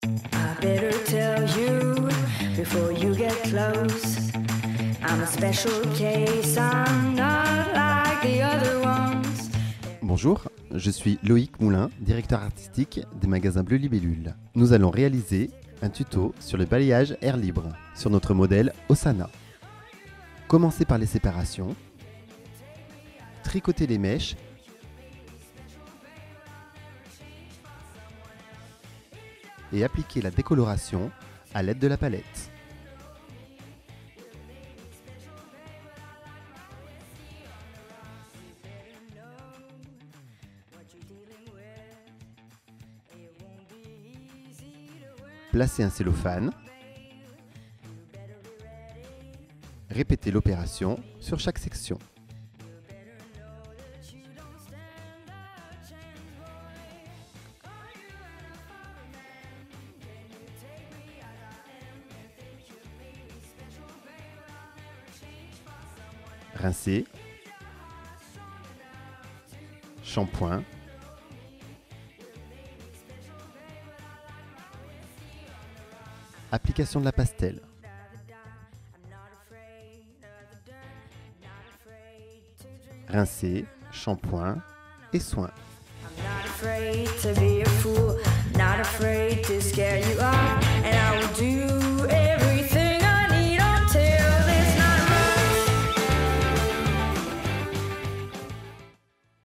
I better tell you before you get close. I'm a special case, I'm not like the other ones. Bonjour, je suis Loïc Moulin, directeur artistique des magasins Bleu Libellule. Nous allons réaliser un tuto sur le balayage air libre sur notre modèle Osana. Commencez par les séparations, tricotez les mèches et appliquez la décoloration à l'aide de la palette. Placez un cellophane. Répétez l'opération sur chaque section. Rincez. Shampoing. Application de la pastel. Rincer, shampoing et soin. I'm not afraid to be a fool, not afraid to scare